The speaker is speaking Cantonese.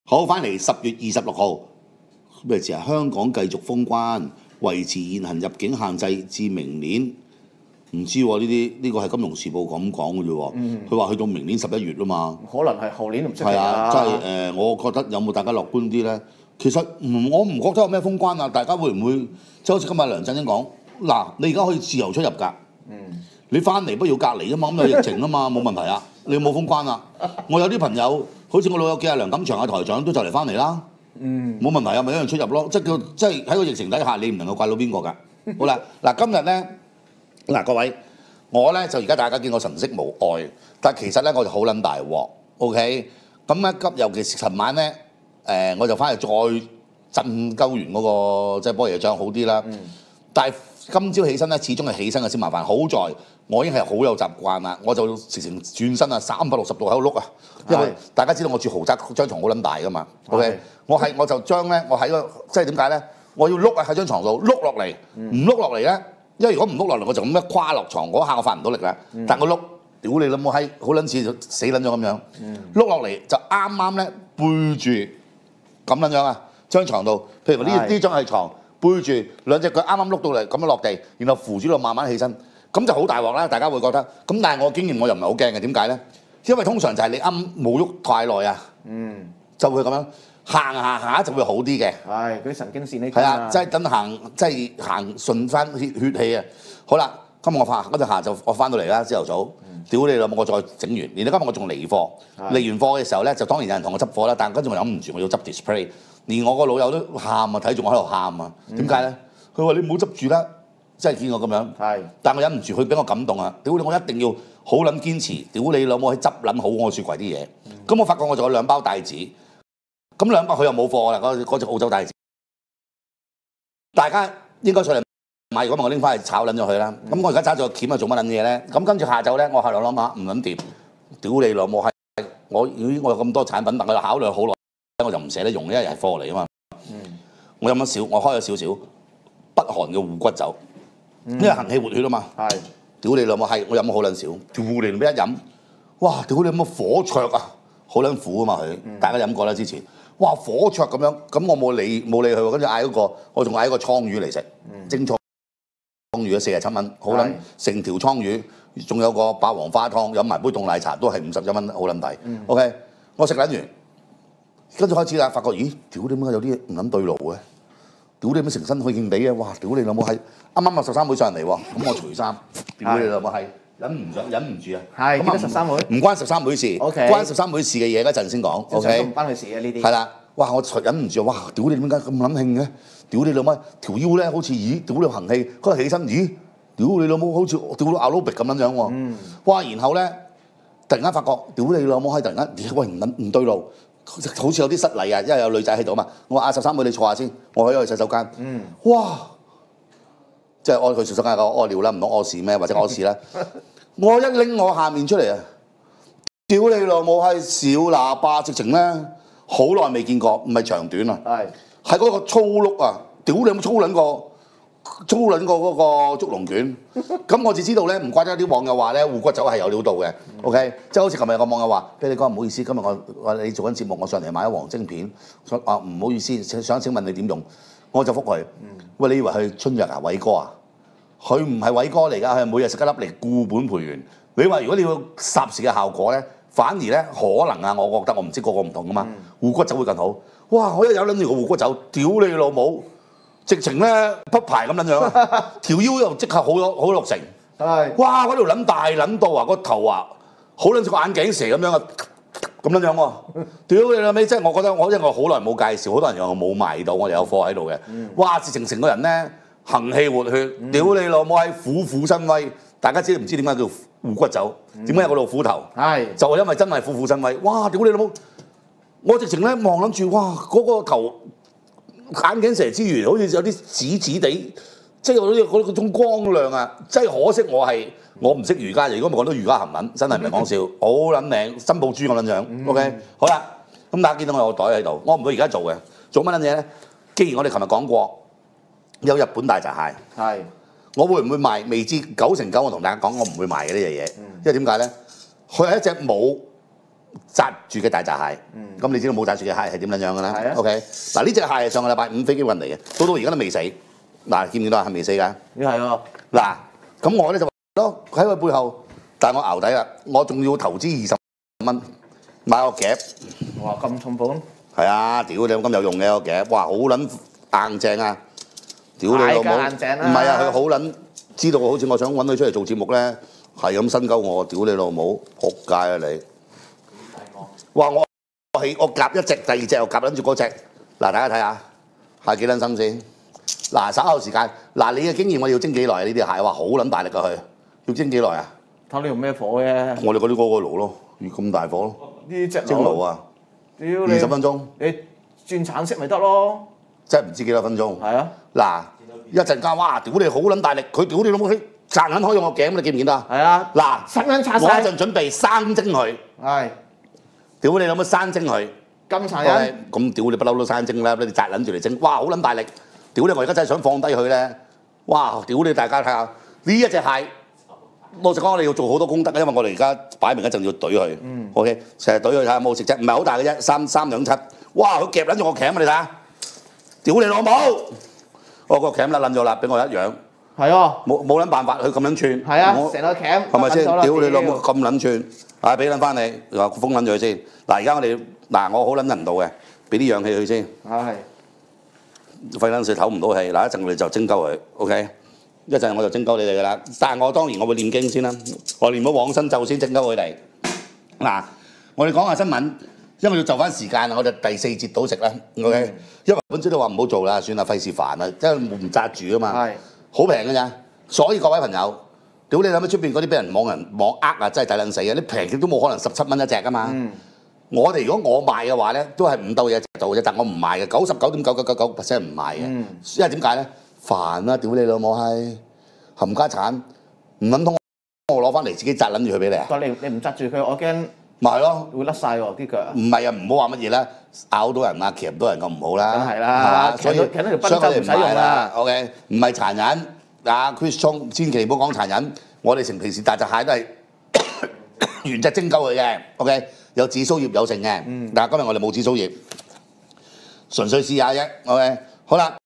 好，翻嚟10月26號咩事啊？香港繼續封關，維持現行入境限制至明年。唔知喎，呢個係《金融時報》咁講嘅啫喎。佢話去到明年11月啦嘛。 可能係後年都唔出奇係啊，即係係我覺得有冇大家樂觀啲咧？其實我唔覺得有咩封關啊。大家會唔會即係好似今日梁振英講嗱？你而家可以自由出入㗎。你翻嚟不要隔離啊嘛，咁有疫情啊嘛，冇問題啊。你有冇封關啊？我有啲朋友，好似我老友記阿梁錦祥啊台長都就嚟翻嚟啦。冇問題啊，咪一樣出入咯。即係喺個疫情底下，你唔能夠怪到邊個㗎。好啦，嗱今日咧，嗱各位，我咧就而家大家見我神色無礙，但係其實咧我就好撚大鑊。OK， 咁咧尤其是尋晚咧，我就翻嚟再震鳩完嗰個即係波爺醬好啲啦。但係今朝起身咧，始終係起身嘅先麻煩。好在我已經係好有習慣啦，我就直情轉身啊，360度喺度碌啊，因為大家知道我住豪宅，張床好撚大噶嘛。OK， 我就將咧，我喺個即係點解咧？我要碌啊喺張床度碌落嚟，唔碌落嚟咧，因為如果唔碌落嚟，我就咁樣跨落床嗰下我發唔到力啦。但我碌，屌你老母閪，好撚似死撚咗咁樣，碌落嚟就啱啱咧背住咁撚樣啊，張床度。譬如呢張係床。背住兩隻腳啱啱碌到嚟咁樣落地，然後扶住度慢慢起身，咁就好大鑊啦！大家會覺得，咁但係我經驗我又唔係好驚嘅，點解咧？因為通常就係你啱冇喐太耐啊，就會咁樣行下就會好啲嘅。 係嗰啲神經線呢？ 係啊，即係等行，即係行順翻血氣啊！好啦，今日我嗰陣下晝我翻到嚟啦，朝頭早，屌你老母，我再整完，連到今日我仲離貨，離完貨嘅時候咧，就當然有人同我執貨啦，但係跟住我忍唔住，我要執 display。連我個老友都喊啊，睇住我喺度喊啊！點解咧？佢話你唔好執住啦，即係見我咁樣。但我忍唔住，佢俾我感動啊！屌你，我一定要好撚堅持！屌你老母，去執撚好我雪櫃啲嘢。咁我發覺我仲有2包帶子，咁2包佢又冇貨啦，嗰隻澳洲帶子。大家應該上嚟買，如果我拎翻去炒撚咗佢啦。咁我而家揸住個鉗啊，做乜撚嘢咧？咁跟住下晝咧，我後來諗下唔撚掂，屌你老母係我有咁多產品，但我又考慮好耐。我就唔捨得用，因為係貨嚟啊嘛。我飲咗我開咗少少北韓嘅護骨酒，因為行氣活血啊嘛。屌你老母係，我飲咗好撚少，屌你老母一飲，哇！屌你老母火灼啊，好撚苦啊嘛佢。大家飲過啦之前，哇火灼咁樣，咁我冇理佢喎，跟住嗌嗰個，我仲嗌一個倉魚嚟食，蒸倉魚啊47蚊，好撚成條倉魚，仲有個霸王花湯，飲埋杯凍奶茶都係51蚊，好撚抵。OK， 我食撚完。跟住開始啦，發覺咦，屌你媽有啲唔撚對路嘅，屌你媽成身去勁地嘅，哇！屌你老母係啱啱13妹上嚟喎，咁我除衫，屌你老母係忍唔住啊！ 係記得13妹， 唔關13妹事，關13妹事嘅嘢嗰陣先講 ，OK？ 唔關佢事嘅呢啲。係啦，哇！我忍唔住，哇！屌你點解咁撚興嘅？屌你老母條腰咧好似咦，屌你行氣，嗰日起身咦，屌你老母好似屌到阿魯比咁樣喎，哇！然後咧突然間發覺，屌你老母係突然間，喂唔對路。好似有啲失禮啊，因為有女仔喺度啊嘛。我話13妹你坐下先，我去洗手間。哇！即係去洗手間屙尿啦，唔通屙屎咩？或者屙屎啦。我一拎我下面出嚟啊！屌你老母係小喇叭，直情咧好耐未見過，唔係長短啊，係嗰個粗碌啊！屌你有冇粗撚過嗰個竹龍卷？咁我就知道咧，唔怪得啲網友話咧，護骨酒係有料到嘅。OK， 即係好似琴日有個網友話，俾你講唔好意思，今日我你做緊節目，我上嚟買咗黃精片，啊唔好意思，想請問你點用？我就覆佢，喂，你以為係春藥啊，偉哥啊？佢唔係偉哥嚟㗎，佢係每日食一粒嚟固本培元。你話如果你要霎時嘅效果咧，反而咧可能啊，我覺得我唔知個個唔同㗎嘛，護骨酒會更好。哇！我一有撚住個護骨酒，屌你老母！直情咧匹牌咁樣樣，條腰又即刻好6成。哇！嗰條撚大撚到啊，個頭啊，好撚似個眼鏡蛇咁樣啊，咁樣樣喎。屌你老味，即係我覺得因為我好耐冇介紹，好多人又冇賣到，我哋有貨喺度嘅。哇！直情成個人咧行氣活血，屌你老母係虎虎生威。大家知唔知點解叫護骨酒？點解有個老虎頭？就係因為真係虎虎生威。哇！屌你老母，我直情咧望諗住，哇！嗰個頭。眼鏡蛇之餘，好似有啲紫紫地，即係有啲嗰種光亮啊！真係可惜我唔識瑜伽，如果唔講到瑜伽含撚，真係唔係講笑，好撚靚，珍寶珠咁撚樣。OK， 好啦，咁大家見到我有個袋喺度，我唔會而家做嘅，做乜撚嘢咧？既然我哋琴日講過有日本大閘蟹，我會唔會賣？未知，9成9我同大家講，我唔會賣嘅呢隻嘢，因為點解咧？佢係一隻冇紮住嘅大閘蟹。咁你知道冇紮住嘅蟹係點撚樣㗎啦係啊 ？OK，嗱呢隻蟹係上個禮拜五飛機運嚟嘅，到而家都未死。嗱，見唔見到啊？係未死㗎？ 呢係喎。 嗱，咁我咧就話咯，喺佢背後，但係我熬底啦，我仲要投資20蚊買個夾。 哇！咁重本。 係啊，屌你咁有用嘅個夾，哇好撚硬正啊！屌你老母， 硬正啦唔係啊，佢好撚知道，好似我想揾佢出嚟做節目咧，係咁新鳩我，屌你老母，仆街啊你！哇！我夾一隻，第二隻又夾撚住嗰隻，嗱大家睇下，係幾撚新鮮？嗱稍後時間，嗱你嘅經驗我要蒸幾耐啊？呢啲蟹哇好撚大力㗎佢，要蒸幾耐啊？ 睇你用咩火嘅？ 我哋嗰啲嗰個爐咯，要咁大火咯， 呢隻蒸爐啊屌你 ，20分鐘， 你轉橙色咪得咯？ 真係唔知幾多分鐘。 係啊。 嗱，一陣間，哇！屌你好撚大力，佢屌你老母，佢擲撚開咗我頸，你見唔見到啊？ 係啊。 嗱， 新撚拆我一晒。 陣準備生蒸佢， 係。 屌你老母生蒸佢， 咁殘忍。 咁屌你不嬲都生蒸啦，你擲撚住嚟蒸，哇！好撚大力，屌你我而家真係想放低佢咧，哇！屌你大家睇下呢一隻蟹。老實講，我哋要做好多功德嘅，因為我哋而家擺明一陣要懟佢。OK， 成日懟佢睇下有冇食啫，唔係好大嘅啫，3兩7。哇！佢夾撚住我鉗啊！你睇下，屌你老母！我個鉗甩撚咗啦，俾我一樣。 係啊。 冇撚辦法，佢咁撚串。 係啊，成個鉗。 係咪先？屌你老母咁撚串！啊，俾撚翻你，話封撚咗佢先。嗱，而家我哋我好撚人道嘅，俾啲氧氣佢先。 係。 費撚事唞唔到氣，嗱一陣我哋就蒸鳩佢，OK。一陣我就蒸鳩你哋㗎啦，但係我當然我會念經先啦，我念咗往生咒先蒸鳩佢哋。嗱，我哋講下新聞，因為要就翻時間，我哋第4節到食啦，OK。因為本身都話唔好做啦，算啦，費事煩啦，因為唔紮住啊嘛，好平㗎咋，所以各位朋友，屌你諗下出邊嗰啲俾人網呃啊，真係抵撚死嘅，你平極都冇可能17蚊一隻㗎嘛。我哋如果我賣嘅話咧，都係5到嘢到啫，但我唔賣嘅，99.9999% 唔賣嘅，因為點解咧？煩啊！屌你老母閪，冚家產，唔撚通我攞翻嚟自己紮撚住佢俾你啊！ 你唔紮住佢，我驚咪係咯， 會甩晒喎啲腳。 唔係啊，唔好話乜嘢啦，咬到人啊，夾到人咁唔好啦， 梗係啦，所以所以條賓州唔使用啦。 OK， 唔係殘忍，阿 Chris 聰千祈唔好講殘忍，我哋成平時大隻蟹都係原隻蒸鳩佢嘅 ，OK， 有紫蘇葉有剩嘅，但係今日我哋冇紫蘇葉，純粹試下啫 ，OK， 好啦。